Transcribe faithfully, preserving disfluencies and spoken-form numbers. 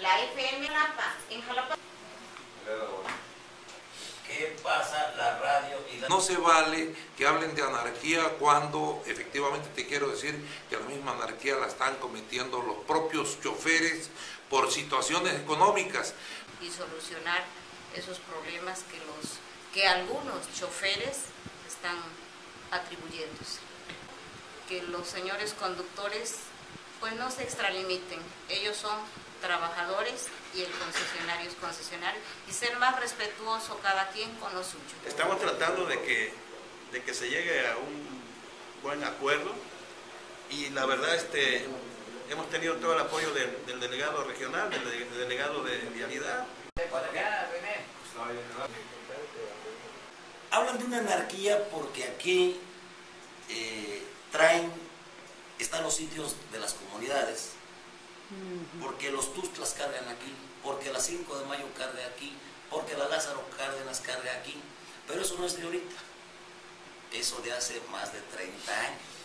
la F M Jalapa, en Jalapa. ¿Qué pasa la radio y la... No se vale que hablen de anarquía cuando efectivamente te quiero decir que la misma anarquía la están cometiendo los propios choferes por situaciones económicas. Y solucionar esos problemas que, los, que algunos choferes están atribuyéndose. Que los señores conductores pues no se extralimiten, ellos son trabajadores y el concesionario es concesionario, y ser más respetuoso cada quien con lo suyo. Estamos tratando de que, de que se llegue a un buen acuerdo y la verdad este, hemos tenido todo el apoyo de, del delegado regional, del, del delegado de vialidad. Hablan de una anarquía porque aquí eh, traen, están los sitios de las comunidades, porque los Tuxtlas cargan aquí, porque la cinco de mayo carga aquí, porque la Lázaro Cárdenas carga aquí, pero eso no es de ahorita, eso de hace más de treinta años.